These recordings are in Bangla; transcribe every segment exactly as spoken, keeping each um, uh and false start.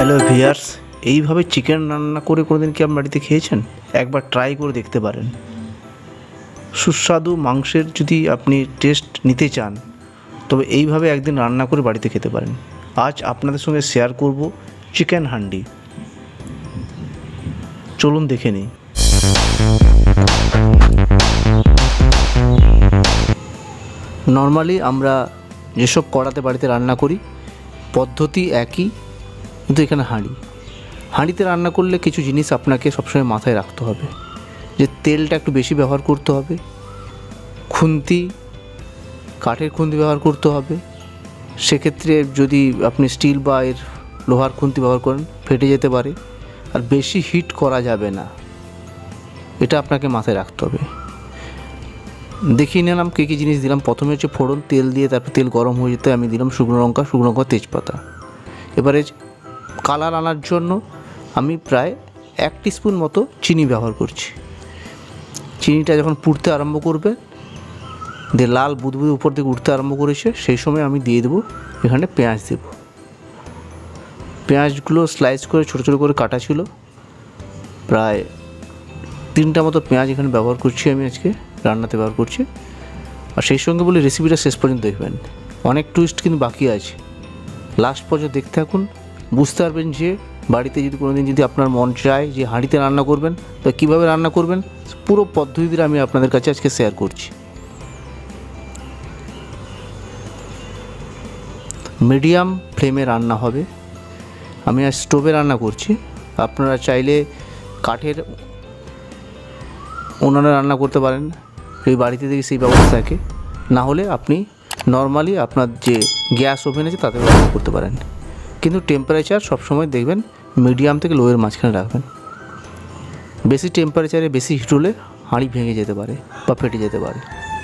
হ্যালো ভিয়ার্স, এইভাবে চিকেন রান্না করে কোনোদিন কি আপনার বাড়িতে খেয়েছেন? একবার ট্রাই করে দেখতে পারেন। সুস্বাদু মাংসের যদি আপনি টেস্ট নিতে চান তবে এইভাবে একদিন রান্না করে বাড়িতে খেতে পারেন। আজ আপনাদের সঙ্গে শেয়ার করব চিকেন হান্ডি। চলুন দেখে নিই। নর্মালি আমরা যেসব কড়াতে বাড়িতে রান্না করি পদ্ধতি একই, কিন্তু এখানে হাঁড়ি হাঁড়িতে রান্না করলে কিছু জিনিস আপনাকে সবসময় মাথায় রাখতে হবে, যে তেলটা একটু বেশি ব্যবহার করতে হবে, খুন্তি কাঠের খুন্তি ব্যবহার করতে হবে। সেক্ষেত্রে যদি আপনি স্টিল বা এর লোহার খুন্তি ব্যবহার করেন ফেটে যেতে পারে। আর বেশি হিট করা যাবে না, এটা আপনাকে মাথায় রাখতে হবে। দেখিয়ে নিলাম কী কী জিনিস দিলাম। প্রথমে হচ্ছে ফোড়ন, তেল দিয়ে তারপর তেল গরম হয়ে যেতে আমি দিলাম শুকনো লঙ্কা, শুকনো লঙ্কা তেজপাতা। এবারে কালার আনার জন্য আমি প্রায় এক টিস্পুন মতো চিনি ব্যবহার করছি। চিনিটা যখন পুড়তে আরম্ভ করবে, দিয়ে লাল বুদবুদ উপর দিকে উঠতে আরম্ভ করেছে, সেই সময় আমি দিয়ে দেবো এখানে পেঁয়াজ দেব। পেঁয়াজগুলো স্লাইস করে ছোটো ছোটো করে কাটা ছিল, প্রায় তিনটা মতো পেঁয়াজ এখানে ব্যবহার করছি আমি আজকে রান্নাতে ব্যবহার করছি। আর সেই সঙ্গে বলি রেসিপিটা শেষ পর্যন্ত দেখবেন, অনেক টুইস্ট কিন্তু বাকি আছে। লাস্ট পর্যন্ত দেখতে থাকুন, বুঝতে পারবেন যে বাড়িতে যদি কোনো দিন যদি আপনার মন চায় যে হাঁড়িতে রান্না করবেন তো কীভাবে রান্না করবেন, পুরো পদ্ধতিটা আমি আপনাদের কাছে আজকে শেয়ার করছি। মিডিয়াম ফ্লেমে রান্না হবে। আমি আজ স্টোভে রান্না করছি, আপনারা চাইলে কাঠের উনুনে রান্না করতে পারেন, এই বাড়িতে দেখি সেই ব্যবস্থা থাকে। না হলে আপনি নর্মালি আপনার যে গ্যাস ওভেন আছে তাতে রান্না করতে পারেন, কিন্তু টেম্পারেচার সবসময় দেখবেন মিডিয়াম থেকে লোয়ের মাঝখানে রাখবেন। বেশি টেম্পারেচারে বেশি হিট হলে হাঁড়ি ভেঙে যেতে পারে বা ফেটে যেতে পারে।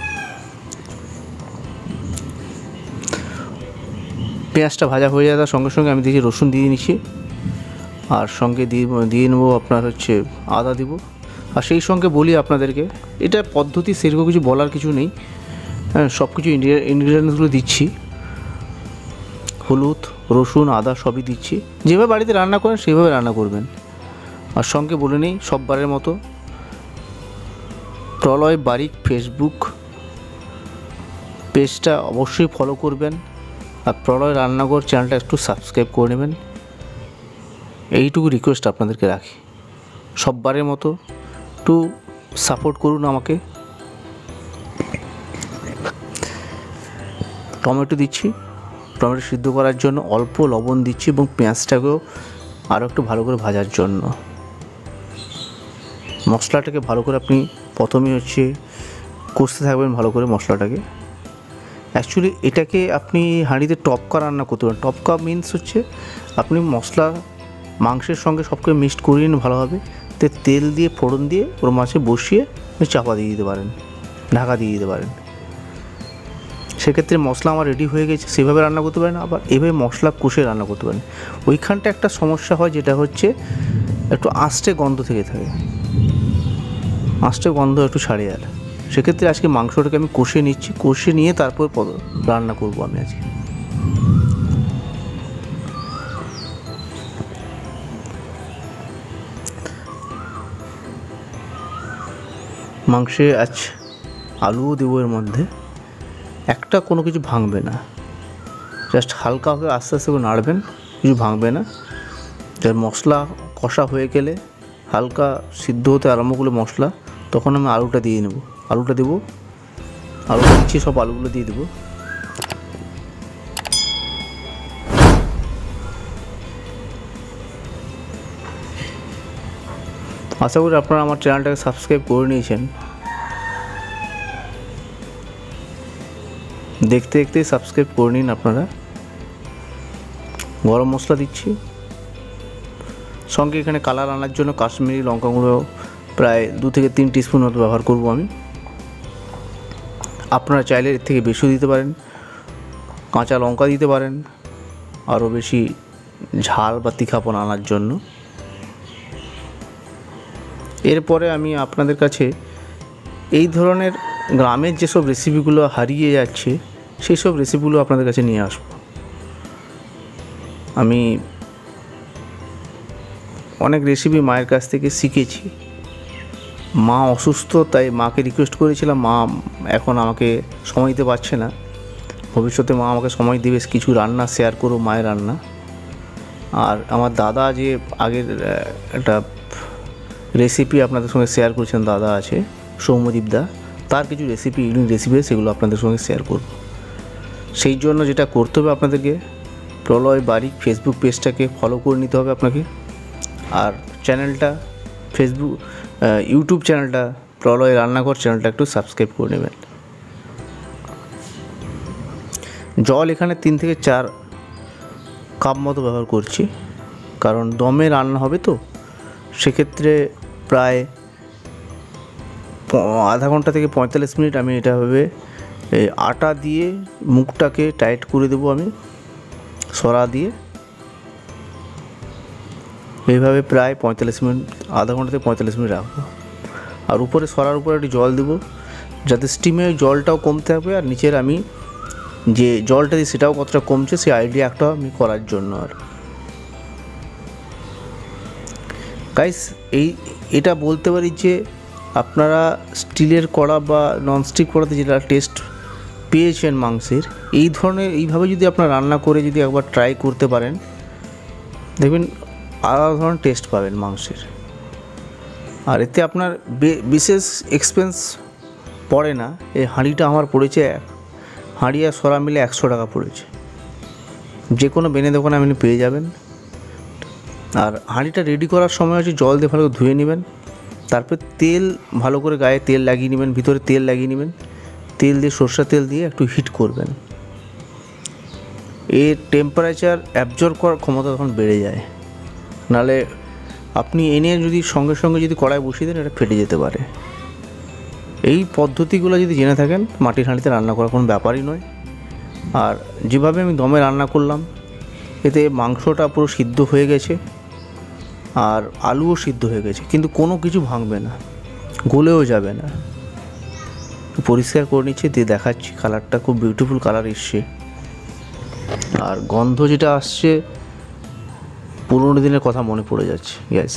পেঁয়াজটা ভাজা হয়ে যাওয়ার সঙ্গে সঙ্গে আমি দেখি রসুন দিয়ে নিচ্ছি, আর সঙ্গে দিয়ে দিয়ে নেবো আপনার হচ্ছে আদা দিব। আর সেই সঙ্গে বলি আপনাদেরকে, এটা পদ্ধতি সেরকম কিছু বলার কিছু নেই, হ্যাঁ সব কিছু ইনগ্রিডিয়েন্টসগুলো দিচ্ছি। হলুদ, রসুন, আদা সবই দিচ্ছি। যেভাবে বাড়িতে রান্না করেন সেইভাবে রান্না করবেন। আর সঙ্গে বলে নেই সববারের মতো, প্রলয় বারিক ফেসবুক পেজটা অবশ্যই ফলো করবেন, আর প্রলয় রান্নাঘর চ্যানেলটা একটু সাবস্ক্রাইব করে নেবেন। এইটুকু রিকোয়েস্ট আপনাদেরকে রাখি, সববারের মতো একটু সাপোর্ট করুন আমাকে। টমেটো দিচ্ছি, টমেটো সিদ্ধ করার জন্য অল্প লবণ দিচ্ছি, এবং পেঁয়াজটাকেও আরও একটু ভালো করে ভাজার জন্য। মশলাটাকে ভালো করে আপনি প্রথমে হচ্ছে কষতে থাকবেন ভালো করে মশলাটাকে। অ্যাকচুয়ালি এটাকে আপনি হাঁড়িতে টপকা রান্না করতে পারেন। টপকা মিন্স হচ্ছে আপনি মশলা মাংসের সঙ্গে সবকে মিক্সড করিয়ে নিন ভালোভাবে, তে তেল দিয়ে ফোড়ন দিয়ে ওর মাঝে বসিয়ে চাপা দিয়ে দিতে পারেন, ঢাকা দিয়ে দিতে পারেন। সেক্ষেত্রে মশলা আমার রেডি হয়ে গেছে, সেভাবে রান্না করতে পারেন। আবার এভাবে মশলা কষে রান্না করতে পারেন। ওইখানটা একটা সমস্যা হয়, যেটা হচ্ছে একটু আঁচটে গন্ধ থেকে থাকে, আঁচটে গন্ধ একটু ছাড়ে। আর সেক্ষেত্রে আজকে মাংসটাকে আমি কষে নিচ্ছি, কষে নিয়ে তারপর রান্না করব আমি আজকে। মাংসে আজ আলুও দেবো এর মধ্যে, একটা কোনো কিছু ভাঙবে না, জাস্ট হালকাভাবে আস্তে আস্তে করে নাড়বেন, কিছু ভাঙবে না। যার মশলা কষা হয়ে গেলে হালকা সিদ্ধ হতে আরম্ভ করলে মশলা, তখন আমি আলুটা দিয়ে নেব। আলুটা দেবো, আলুটা দিচ্ছি, সব আলুগুলো দিয়ে দেবো। আশা করি আপনারা আমার চ্যানেলটাকে সাবস্ক্রাইব করে নিয়েছেন। দেখতে দেখতেই সাবস্ক্রাইব করে নিন আপনারা। গরম মশলা দিচ্ছি, সঙ্গে এখানে কালার আনার জন্য কাশ্মীরি লঙ্কা গুঁড়ো প্রায় দু থেকে তিন টিস্পুন মতো ব্যবহার করব আমি। আপনারা চাইলে এর থেকে বেশিও দিতে পারেন, কাঁচা লঙ্কা দিতে পারেন আরও বেশি ঝাল বা তীখাপন আনার জন্য। এরপরে আমি আপনাদের কাছে এই ধরনের গ্রামের যেসব রেসিপিগুলো হারিয়ে যাচ্ছে সেই সব রেসিপিগুলো আপনাদের কাছে নিয়ে আসব। আমি অনেক রেসিপি মায়ের কাছ থেকে শিখেছি। মা অসুস্থ, তাই মাকে রিকোয়েস্ট করেছিলাম, মা এখন আমাকে সময় দিতে পারছে না, ভবিষ্যতে মা আমাকে সময় দেবে, কিছু রান্না শেয়ার করো মায়ের রান্না। আর আমার দাদা যে আগের একটা রেসিপি আপনাদের সঙ্গে শেয়ার করেছেন, দাদা আছে সৌম্যদীপ দা, তার কিছু রেসিপি ইউনিক রেসিপি সেগুলো আপনাদের সঙ্গে শেয়ার করব। সেই জন্য যেটা করতে হবে আপনাদেরকে, প্রলয় বারিক ফেসবুক পেজটাকে ফলো করে নিতে হবে আপনাকে, আর চ্যানেলটা ফেসবুক ইউটিউব চ্যানেলটা প্রলয় রান্নাঘর চ্যানেলটা একটু সাবস্ক্রাইব করে নেবেন। জল এখানে তিন থেকে চার কাপ মতো ব্যবহার করছি, কারণ দমে রান্না হবে তো, সেক্ষেত্রে প্রায় আধা ঘন্টা থেকে পঁয়তাল্লিশ মিনিট আমি এটা ভাবে আটা দিয়ে মুখটাকে টাইট করে দেবো, আমি সরা দিয়ে এইভাবে প্রায় পঁয়তাল্লিশ মিনিট, আধা ঘন্টা থেকে পঁয়তাল্লিশ মিনিট রাখবো। আর উপরে সরার উপরে একটু জল দেবো, যাতে স্টিমে জলটাও কমতে হবে, আর নিচের আমি যে জলটা দিই সেটাও কতটা কমছে সেই আইডিয়া একটা আমি করার জন্য। আর গাইস এই এটা বলতে পারি যে আপনারা স্টিলের কড়া বা ননস্টিক কড়াতে যেটা টেস্ট পেয়েছেন মাংসের, এই ধরনের এইভাবে যদি আপনারা রান্না করে যদি একবার ট্রাই করতে পারেন, দেখবেন আলাদা ধরনের টেস্ট পাবেন মাংসের। আর এতে আপনার বিশেষ এক্সপেন্স পড়ে না। এই হাঁড়িটা আমার পড়েছে, হাঁড়ি আর সরা মিলে একশো টাকা পড়েছে, যে কোনো বেনে দোকানে আপনি পেয়ে যাবেন। আর হাঁড়িটা রেডি করার সময় হচ্ছে জল দিয়ে ভালো করে ধুয়ে নেবেন, তারপর তেল ভালো করে গায়ে তেল লাগিয়ে নেবেন, ভিতরে তেল লাগিয়ে নেবেন, তেল দিয়ে সরষের তেল দিয়ে একটু হিট করবেন। এর টেম্পারেচার অ্যাবজর্ব করার ক্ষমতা তখন বেড়ে যায়, নাহলে আপনি এনে যদি সঙ্গে সঙ্গে যদি কড়াই বসিয়ে দেন এটা ফেটে যেতে পারে। এই পদ্ধতিগুলো যদি জেনে থাকেন, মাটির হাঁড়িতে রান্না করার কোনো ব্যাপারই নয়। আর যেভাবে আমি দমে রান্না করলাম, এতে মাংসটা পুরো সিদ্ধ হয়ে গেছে আর আলুও সিদ্ধ হয়ে গেছে, কিন্তু কোনো কিছু ভাঙবে না, গলেও যাবে না। পরিষ্কার করে নিচ্ছে, দিয়ে দেখাচ্ছি, কালারটা খুব বিউটিফুল কালার এসছে, আর গন্ধ যেটা আসছে পুরোনো দিনের কথা মনে পড়ে যাচ্ছে। গ্যাস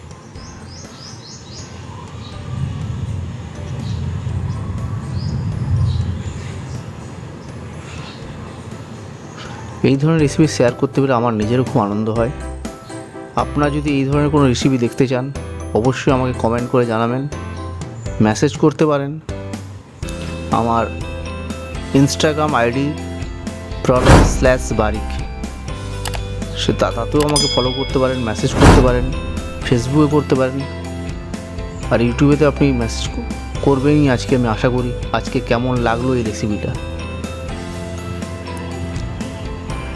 এই ধরনের রেসিপি শেয়ার করতে পেরে আমার নিজেরও খুব আনন্দ হয়। আপনারা যদি এই ধরনের কোনো রেসিপি দেখতে চান, অবশ্যই আমাকে কমেন্ট করে জানাবেন, মেসেজ করতে পারেন। আমার Instagram ID Pralay slash Barik, সে তাতেও আমাকে ফলো করতে পারেন, মেসেজ করতে পারেন, ফেসবুকে করতে পারেন, আর ইউটিউবেতে আপনি মেসেজ করবেনই। আজকে আমি আশা করি আজকে কেমন লাগলো এই রেসিপিটা।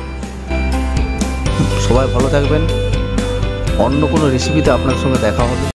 সবাই ভালো থাকবেন, অন্য কোনো রেসিপিতে আপনার সঙ্গে দেখা হবে।